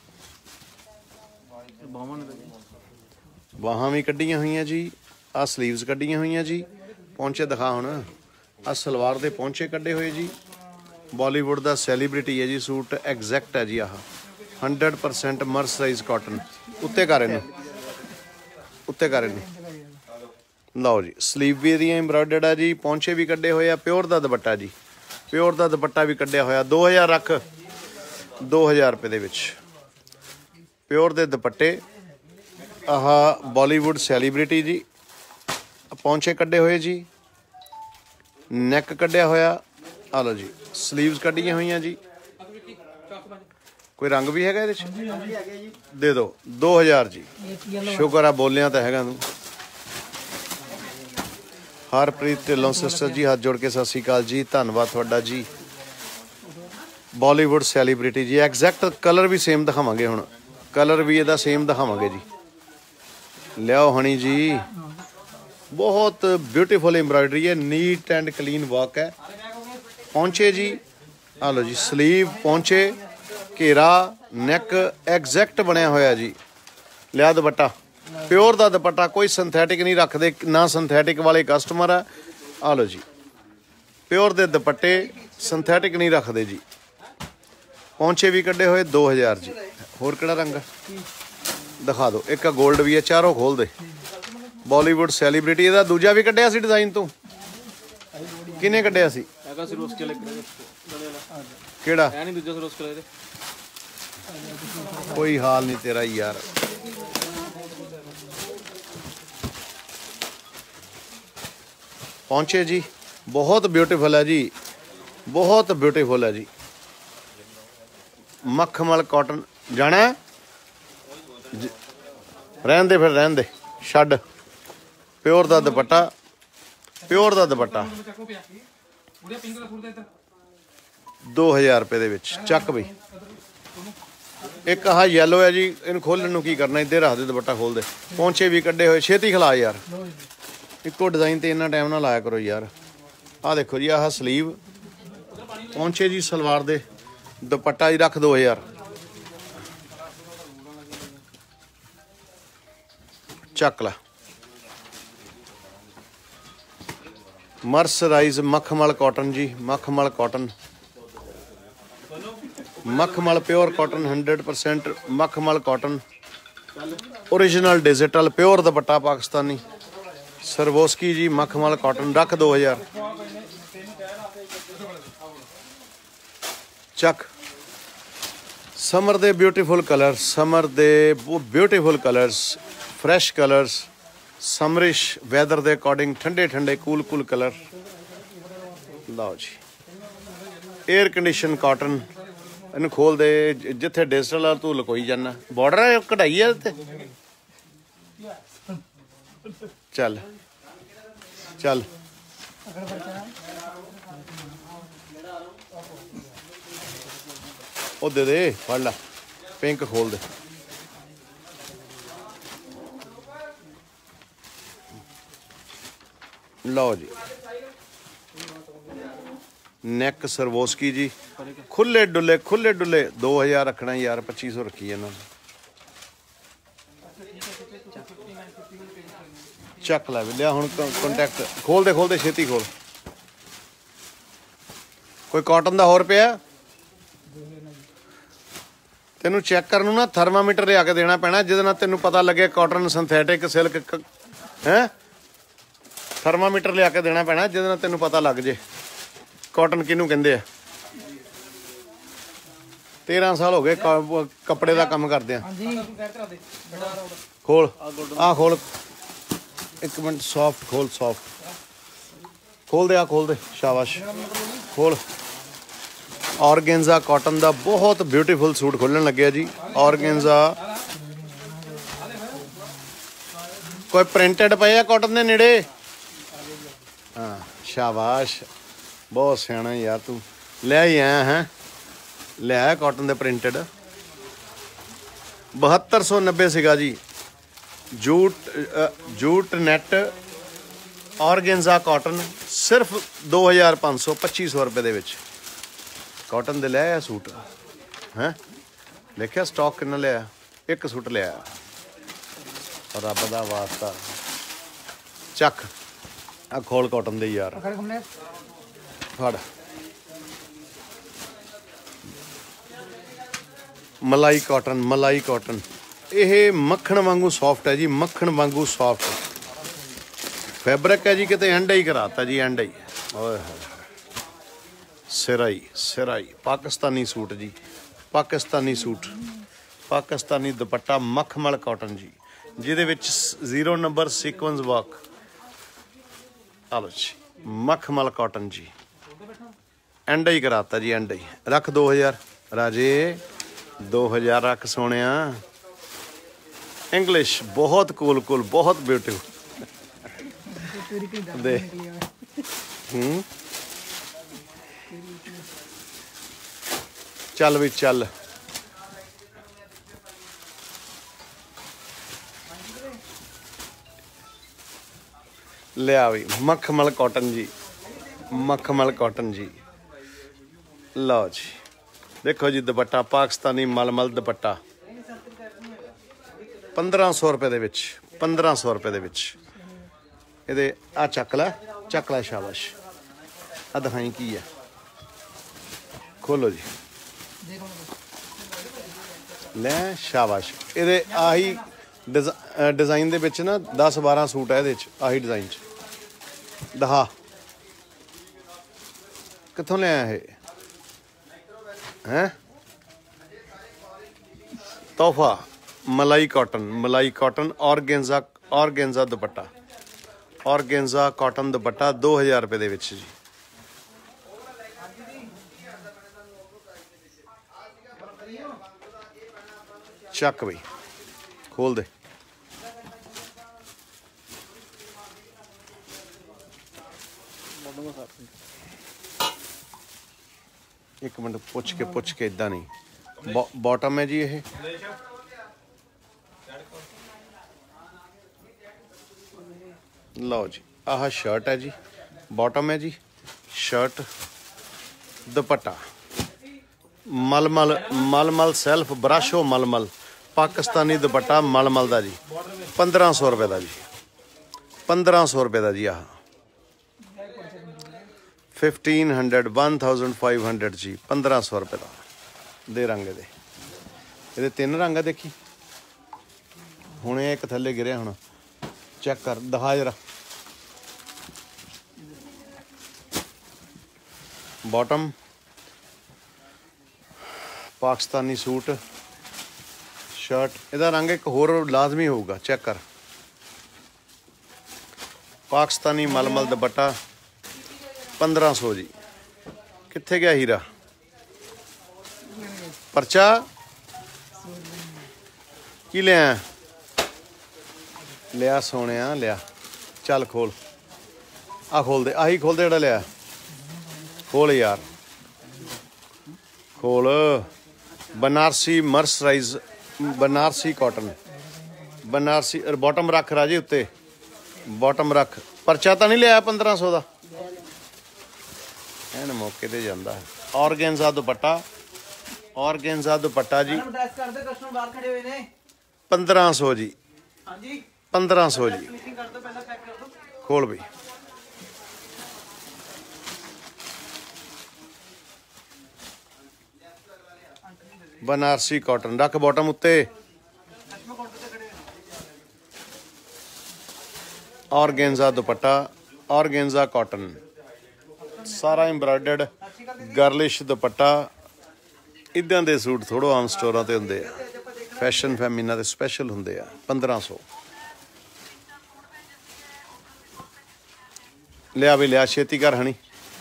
ਬਾਹਾਂ ਵੀ ਕੱਢੀਆਂ ਹੋਈਆਂ ਜੀ, ਆਹ ਸਲੀਵਸ ਕੱਢੀਆਂ ਹੋਈਆਂ ਜੀ, ਪਹੁੰਚੇ ਦਿਖਾ ਹੁਣ। ਆਹ ਸਲਵਾਰ ਦੇ ਪਹੁੰਚੇ ਕੱਢੇ ਹੋਏ ਜੀ। ਬਾਲੀਵੁੱਡ ਦਾ ਸੈਲੀਬ੍ਰਿਟੀ ਹੈ ਜੀ ਸੂਟ, ਐਗਜ਼ੈਕਟ ਹੈ ਜੀ। ਆਹ 100% ਮਰਸਰਾਈਜ਼ ਕਾਟਨ। ਉੱਤੇ ਕਰ ਇਹਨੂੰ, ਉੱਤੇ ਕਰ ਇਹਨੂੰ। ਲਓ ਜੀ, ਸਲੀਵ ਵੀ ਇਹਦੀਆਂ ਐਮਬਰਾਇਡਰਡ ਆ ਜੀ, ਪਹੁੰਚੇ ਵੀ ਕੱਢੇ ਹੋਏ ਆ। ਪਿਓਰ ਦਾ ਦੁਪੱਟਾ ਜੀ, ਪਿਓਰ ਦਾ ਦੁਪੱਟਾ ਵੀ ਕੱਢਿਆ ਹੋਇਆ। 2000 ਰੱਖ, 2000 ਰੁਪਏ ਦੇ ਵਿੱਚ ਪਿਓਰ ਦੇ ਦੁਪੱਟੇ। ਆਹ ਬਾਲੀਵੁੱਡ ਸੈਲੀਬ੍ਰਿਟੀ ਜੀ, ਪਹੁੰਚੇ ਕੱਢੇ ਹੋਏ ਜੀ, ਨੈਕ ਕੱਢਿਆ ਹੋਇਆ। ਆ ਲਓ ਜੀ, ਸਲੀਵਸ ਕੱਢੀਆਂ ਹੋਈਆਂ ਜੀ। ਕੋਈ ਰੰਗ ਵੀ ਹੈਗਾ ਇਹਦੇ 'ਚ? ਦੇ ਦਿਓ 2000 ਜੀ। ਸ਼ੁਕਰ ਆ ਬੋਲਿਆ ਤਾਂ ਹੈਗਾ ਤੂੰ। ਹਰਪ੍ਰੀਤ ਢਿੱਲੋਂ ਸਿਸਟਰ ਜੀ, ਹੱਥ ਜੋੜ ਕੇ ਸਤਿ ਸ਼੍ਰੀ ਅਕਾਲ ਜੀ, ਧੰਨਵਾਦ ਤੁਹਾਡਾ ਜੀ। ਬਾਲੀਵੁੱਡ ਸੈਲੀਬ੍ਰਿਟੀ ਜੀ, ਐਗਜ਼ੈਕਟ ਕਲਰ ਵੀ ਸੇਮ ਦਿਖਾਵਾਂਗੇ ਹੁਣ, ਕਲਰ ਵੀ ਇਹਦਾ ਸੇਮ ਦਿਖਾਵਾਂਗੇ ਜੀ। ਲਿਆਓ ਹਣੀ ਜੀ, ਬਹੁਤ ਬਿਊਟੀਫੁਲ ਐਮਬਰਾਇਡਰੀ ਹੈ, ਨੀਟ ਐਂਡ ਕਲੀਨ ਵਰਕ ਹੈ। ਪਹੁੰਚੇ ਜੀ, ਆ ਲਓ ਜੀ, ਸਲੀਵ, ਪਹੁੰਚੇ, ਘੇਰਾ, ਨੈਕ ਐਗਜ਼ੈਕਟ ਬਣਿਆ ਹੋਇਆ ਜੀ। ਲਿਆ ਦੁਪੱਟਾ, ਪਿਓਰ ਦਾ ਦੁਪੱਟਾ, ਕੋਈ ਸਿੰਥੈਟਿਕ ਨਹੀਂ ਰੱਖਦੇ, ਨਾ ਸਿੰਥੈਟਿਕ ਵਾਲੇ ਕਸਟਮਰ ਆ। ਆ ਲਓ ਜੀ, ਪਿਓਰ ਦੇ ਦੁਪੱਟੇ, ਸਿੰਥੈਟਿਕ ਨਹੀਂ ਰੱਖਦੇ ਜੀ। ਪਹੁੰਚੇ ਵੀ ਕੱਢੇ ਹੋਏ 2000 ਜੀ। ਹੋਰ ਕਿਹੜਾ ਰੰਗ ਦਿਖਾ ਦਿਓ। ਇੱਕ ਗੋਲਡ ਵੀ ਹੈ, ਚਾਰੋਂ ਖੋਲ ਦੇ। ਬਾਲੀਵੁੱਡ ਸੈਲੀਬ੍ਰਿਟੀ, ਇਹਦਾ ਦੂਜਾ ਵੀ ਕੱਢਿਆ ਸੀ ਡਿਜ਼ਾਈਨ ਤੂੰ? ਕਿਹਨੇ ਕੱਢਿਆ ਸੀ? ਕਿਹੜਾ? ਕੋਈ ਹਾਲ ਨਹੀਂ ਤੇਰਾ ਯਾਰ। ਪਹੁੰਚੇ ਜੀ, ਬਹੁਤ ਬਿਊਟੀਫੁਲ ਹੈ ਜੀ, ਬਹੁਤ ਬਿਊਟੀਫੁਲ ਹੈ ਜੀ। ਮਖਮਲ ਕਾਟਨ ਜਾਣਾ, ਰਹਿਣ ਦੇ ਫਿਰ, ਰਹਿਣ ਦੇ, ਛੱਡ। ਪਿਓਰ ਦਾ ਦੁਪੱਟਾ, ਪਿਓਰ ਦਾ ਦੁਪੱਟਾ 2000 ਰੁਪਏ ਦੇ ਵਿੱਚ। ਚੱਕ ਬਈ। ਇੱਕ ਆਹ ਯੈਲੋ ਹੈ ਜੀ, ਇਹਨੂੰ ਖੋਲਣ ਨੂੰ ਕੀ ਕਰਨਾ, ਇੱਧਰ ਰੱਖ ਦੇ, ਦੁਪੱਟਾ ਖੋਲ ਦੇ। ਪਹੁੰਚੇ ਵੀ ਕੱਢੇ ਹੋਏ, ਛੇਤੀ ਖਿਲਾ ਯਾਰ, ਇੱਕੋ ਡਿਜ਼ਾਈਨ ਤੇ ਇੰਨਾ ਟਾਈਮ ਨਾ ਲਾਇਆ ਕਰੋ ਯਾਰ। ਆਹ ਦੇਖੋ ਜੀ, ਆਹ ਸਲੀਵ, ਪਹੁੰਚੇ ਜੀ ਸਲਵਾਰ ਦੇ, ਦੁਪੱਟਾ ਜੀ ਰੱਖ 2000। ਚੱਕ ਲਾ। ਮਰਸਰਾਈਜ਼ ਮਖਮਲ ਕਾਟਨ ਜੀ, ਮਖਮਲ ਕਾਟਨ, ਮਖਮਲ ਪਿਓਰ ਕਾਟਨ, 100% ਮਖਮਲ cotton, original digital, pure dupatta Pakistani, Swarovski ਜੀ, ਮਖਮਲ ਕਾਟਨ, ਰੱਖ 2000। ਚੱਕ। ਸਮਰ ਦੇ ਬਿਊਟੀਫੁਲ ਕਲਰ, ਸਮਰ ਦੇ beautiful colours, fresh colours, summerish weather ਦੇ ਅਕੋਰਡਿੰਗ, ਠੰਡੇ ਠੰਡੇ ਕੂਲ ਕੂਲ ਕਲਰ। ਲਓ ਜੀ, 에ਅਰ ਕੰਡੀਸ਼ਨ ਕਾਟਨ, ਇਹਨੂੰ ਖੋਲ ਦੇ। ਜਿੱਥੇ ਡਿਜੀਟਲ ਆ ਤੂੰ ਲਕੋਈ ਜਾਣਾ, ਬਾਰਡਰ ਕਢਾਈ ਆ ਤੇ। ਚੱਲ ਚੱਲ, ਉਹ ਦੇ ਦੇ, ਫੜ ਲਾ। ਪਿੰਕ ਖੋਲ ਦੇ। ਲਓ ਜੀ, ਨੈਕ ਸਰਵੋਸਕੀ ਜੀ, ਖੁੱਲੇ ਡੁੱਲੇ, ਖੁੱਲੇ ਡੁੱਲੇ। 2000 ਰੱਖਣਾ ਯਾਰ, 2500 ਰੱਖੀ ਇਹਨਾਂ ਨੇ। ਚੱਕ ਲੈ ਵੀ, ਲਿਆ ਹੁਣ ਕੰਟੈਕਟ ਖੋਲ ਦੇ, ਖੋਲ ਦੇ, ਛੇਤੀ ਖੋਲ। ਕੋਈ ਕਾਟਨ ਦਾ ਹੋਰ ਪਿਆ? ਤੈਨੂੰ ਚੈੱਕ ਕਰਨ ਨੂੰ ਨਾ ਥਰਮਾਮੀਟਰ ਲਿਆ ਕੇ ਦੇਣਾ ਪੈਣਾ, ਜਿਹਦੇ ਨਾਲ ਤੈਨੂੰ ਪਤਾ ਲੱਗੇ ਕਾਟਨ, ਸਿੰਥੈਟਿਕ, ਸਿਲਕ ਹੈ। ਥਰਮਾਮੀਟਰ ਲਿਆ ਕੇ ਦੇਣਾ ਪੈਣਾ, ਜਿਹਦੇ ਨਾਲ ਤੈਨੂੰ ਪਤਾ ਲੱਗ ਜੇ ਕਾਟਨ ਕਿਹਨੂੰ ਕਹਿੰਦੇ ਆ। 13 ਸਾਲ ਹੋ ਗਏ ਕੱਪੜੇ ਦਾ ਕੰਮ ਕਰਦੇ ਆ। ਖੋਲ, ਆਹ ਖੋਲ, ਇੱਕ ਮਿੰਟ, ਸੌਫਟ ਖੋਲ, ਸੌਫਟ ਖੋਲ ਦੇ, ਆਹ ਖੋਲ ਦੇ, ਸ਼ਾਬਾਸ਼ ਖੋਲ। ਔਰਗੈਂਜ਼ਾ ਕਾਟਨ ਦਾ ਬਹੁਤ ਬਿਊਟੀਫੁਲ ਸੂਟ ਖੋਲਣ ਲੱਗਿਆ ਜੀ। ਔਰਗੈਂਜ਼ਾ, ਕੋਈ ਪ੍ਰਿੰਟਡ ਪਏ ਆ ਕਾਟਨ ਦੇ ਨੇੜੇ? ਹਾਂ, ਸ਼ਾਬਾਸ਼, ਬਹੁਤ ਸਿਆਣਾ ਯਾਰ ਤੂੰ। ਲੈ ਹੀ ਆਇਆ ਹੈ, ਲੈ ਆਇਆ ਕਾਟਨ ਦੇ ਪ੍ਰਿੰਟਡ। 7290 ਸੀਗਾ ਜੀ। ਜੂਟ ਨੈਟ ऑर्गेन्जा कॉटन सिर्फ 2500 2500 रुपए दे विच कॉटन दे लिया सूट हैं देखिया स्टॉक कितना लिया एक सूट लिया रब दा वास्ता चक आ खोल कॉटन दे यार फड़ मलाई कॉटन ये मक्खन वांगू सॉफ्ट है जी मक्खन वांगू सॉफ्ट फैब्रिक है जी किते एंड ही कराता जी एंड ही ओए सिराई पाकिस्तानी सूट जी पाकिस्तानी सूट पाकिस्तानी दुपट्टा मखमल कॉटन जी जिहदे विच 0 नंबर सीक्वेंस वर्क आलो जी मखमल कॉटन जी एंड ही कराता जी एंड ही रख 2000 राजे 2000 रख सोनिया इंग्लिश बहुत कूल बहुत ब्यूटीफुल दे चल भी चल लिया भी मखमल कॉटन जी लो जी देखो जी दुपट्टा पाकिस्तानी मलमल दुपट्टा 1500 रुपए दे विच 1500 रुपए दे विच ਇਹਦੇ ਆ ਚੱਕ ਲੈ शाबाश आ दिखाई की है खोलो जी ले शाबाश ਇਹਦੇ ਆਹੀ डिजाइन ਦੇ ਵਿੱਚ ਨਾ 10 12 सूट है ਇਹਦੇ ਵਿੱਚ ਆਹੀ डिजाइन ਚ ਦਿਖਾ ਕਿੱਥੋਂ ਲਿਆ ਇਹ हैं तोहफा मलाई cotton organza dupatta organza cotton dupatta 2000 रुपए दे विच जी चक बई खोल दे एक मिनट पुछ के इदा नहीं बॉटम है जी ये लो जी आह शर्ट है जी बॉटम है जी शर्ट दुपट्टा मलमल सेल्फ ब्रश हो मलमल पाकिस्तानी दुपट्टा मलमल का जी 1500 रुपए का जी 1500 रुपए का जी आह 1500 1500 जी 1500 रुपए का दे रंग ये 3 रंग है देखी हूँ एक थले गिरिया हूँ चेक कर दिखा जरा बॉटम पाकिस्तानी सूट शर्ट इहदा रंग एक होर लाजमी होगा चेक कर पाकिस्तानी मलमल दुपट्टा 1500 जी कित्थे गया हीरा परचा की लिया सोने लिया चल खोल आ खोल दे आही खोल दे लिया खोल यार खोल Banarasi mercerise Banarasi cotton Banarasi bottom रख राजे उत्ते बॉटम रख परचा तो नहीं लिया 1500 का एन मौके ते जांदा है ऑर्गेन्जा दुपट्टा जी 1500 जी 1500 जी खोल भाई बनारसी कॉटन रख बॉटम उत्ते ऑर्गेन्जा दुपट्टा ऑर्गेन्जा कॉटन सारा एम्ब्रॉयडर्ड गर्लिश दुपट्टा इदां दे सूट थोड़ो आम स्टोरां ते हुंदे आ फैशन फैमिना दे स्पैशल हुंदे आ 1500 लिया भी लिया छेती कर हनी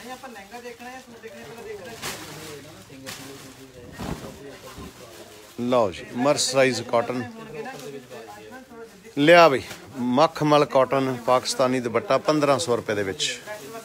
लो जी मर्सराइज कॉटन लिया बई मखमल कॉटन पाकिस्तानी दुपट्टा 1500 रुपए दे विच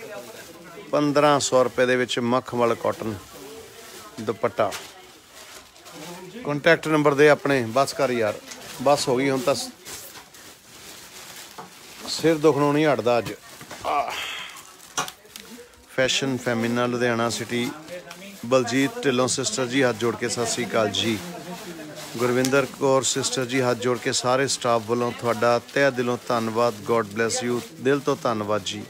1500 रुपए दे विच मखमल कॉटन दुपट्टा कॉन्टैक्ट नंबर दे अपने बस कर यार बस हो गई हुण तां सिर दुखणों नहीं हटदा अज fashion Femina Ludhiana city. Baljit Dhillon sister ji हाथ जोड़ के सत श्री अकाल जी। गुरविंदर कौर सिस्टर जी हाथ जोड़ के सारे स्टाफ वालों तुहाडा तहे दिलों धन्नवाद। गॉड ब्लैस यू, दिल तो धन्नवाद जी।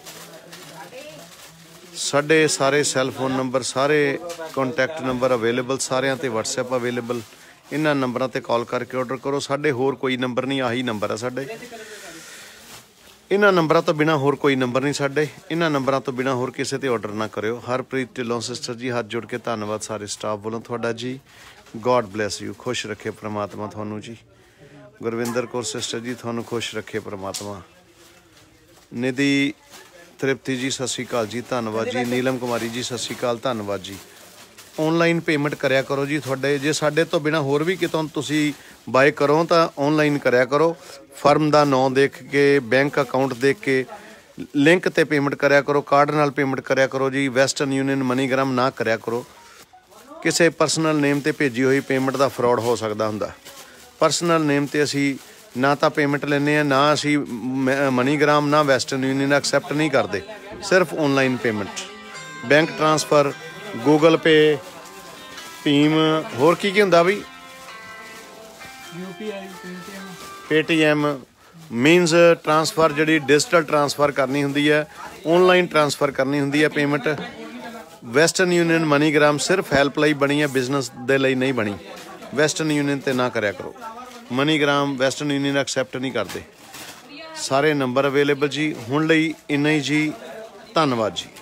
साढ़े सारे सैल फोन नंबर, सारे कॉन्टैक्ट नंबर अवेलेबल, सारिਆਂ ते WhatsApp अवेलेबल। इन्हां नंबरां ते कॉल करके ऑर्डर करो। साढ़े होर कोई नंबर नहीं, आही नंबर है साढ़े। इन्हां नंबरां तो बिना होर कोई नंबर नहीं साढ़े। इन्हां नंबरां तो बिना होर किसी ते ऑर्डर ना करियो। हरप्रीत ढिल्लों सिस्टर जी हाथ जोड़ के धन्नवाद सारे स्टाफ वालों तुहाडा जी। गॉड ब्लैस यू, खुश रखे परमात्मा तुहानू जी। गुरविंदर कौर सिस्टर जी तुहानू खुश रखे परमात्मा। निधि तृप्ति जी सत श्री अकाल जी, धन्नवाद जी। नीलम कुमारी जी सत श्री अकाल, धन्नवाद जी। ऑनलाइन पेमेंट करया करो जी। तुहाडे जे साडे तो बिना होर भी कितों तुसी बाय करो तो ऑनलाइन करया करो। फर्म का नाम देख के, बैंक अकाउंट देख के लिंक ते पेमेंट करया करो। कार्ड नाल पेमेंट करया करो जी। वैसटर्न यूनियन, मनीग्राम ना करया करो। किसी परसनल नेम ते भेजी हुई पेमेंट का फ्रॉड हो सकता हुंदा। परसनल नेम ते असी ना तो पेमेंट लेने हैं, ना असी मनीग्राम, ना वैसटर्न यूनियन एक्सैप्ट नहीं करते। सिर्फ online payment, bank transfer, Google Pay, भीम, होर की हुंदा बई, पेटीएम मीनस ट्रांसफर जी डिजिटल ट्रांसफर करनी हुंदी है, ऑनलाइन ट्रांसफर करनी हुंदी है पेमेंट। वैसटर्न यूनियन, मनीग्राम सिर्फ हेल्प लई बनी है, बिजनेस दे लई नहीं बनी। वैसटर्न यूनियन ते ना करया करो। मनीग्राम, वैसटर्न यूनियन एक्सैप्ट नहीं करते। सारे नंबर अवेलेबल जी। हुण लई इन्ना ही जी, धन्नवाद जी।